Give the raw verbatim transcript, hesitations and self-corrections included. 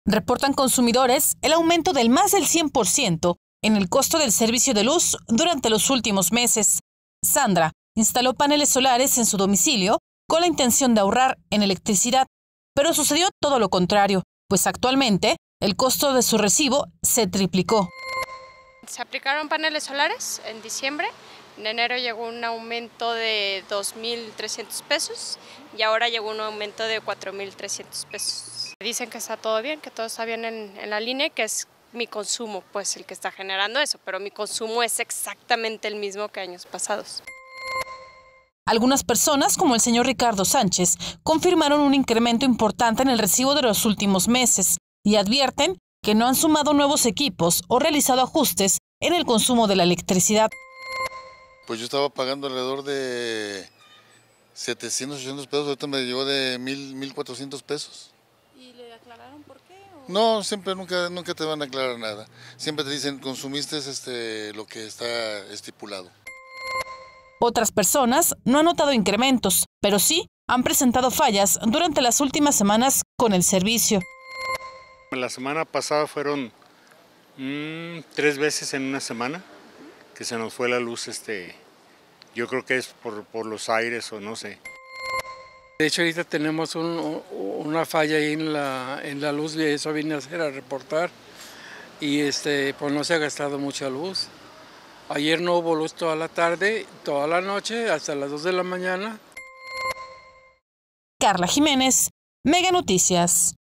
Reportan consumidores el aumento del más del cien por ciento en el costo del servicio de luz durante los últimos meses. Sandra instaló paneles solares en su domicilio con la intención de ahorrar en electricidad, pero sucedió todo lo contrario, pues actualmente el costo de su recibo se triplicó. Se aplicaron paneles solares en diciembre. En enero llegó un aumento de dos mil trescientos pesos y ahora llegó un aumento de cuatro mil trescientos pesos. Dicen que está todo bien, que todo está bien en, en la línea, que es mi consumo pues el que está generando eso, pero mi consumo es exactamente el mismo que años pasados. Algunas personas, como el señor Ricardo Sánchez, confirmaron un incremento importante en el recibo de los últimos meses y advierten que no han sumado nuevos equipos o realizado ajustes en el consumo de la electricidad. Pues yo estaba pagando alrededor de setecientos, ochocientos pesos, ahorita me llegó de mil, mil cuatrocientos pesos. ¿Y le aclararon por qué? O... No, siempre, nunca, nunca te van a aclarar nada. Siempre te dicen, consumiste este, lo que está estipulado. Otras personas no han notado incrementos, pero sí han presentado fallas durante las últimas semanas con el servicio. La semana pasada fueron mmm, tres veces en una semana que se nos fue la luz. Este, yo creo que es por, por los aires o no sé. De hecho, ahorita tenemos un, una falla ahí en la, en la luz, y eso vine a hacer, a reportar. Y este, pues no se ha gastado mucha luz. Ayer no hubo luz toda la tarde, toda la noche, hasta las dos de la mañana. Carla Jiménez, Mega Noticias.